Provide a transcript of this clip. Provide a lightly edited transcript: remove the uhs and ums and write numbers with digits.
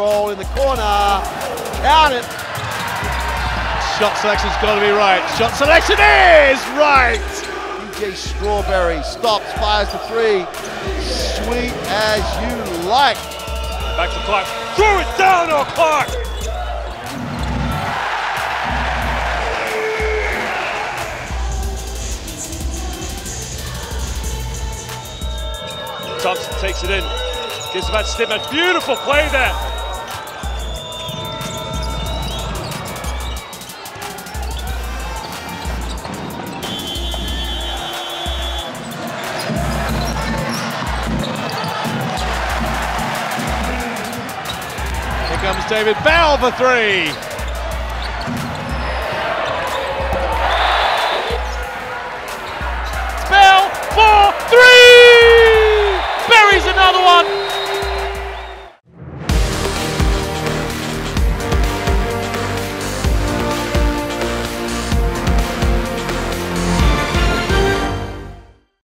roll in the corner. Count it. Shot selection's got to be right. Shot selection is right. DJ Strawberry stops, fires for three. Sweet as you like. Back to Clark. Throw it down on Clark. Thompson takes it in. Gives Matt Stidman. Beautiful play there. Here comes David Bell for three.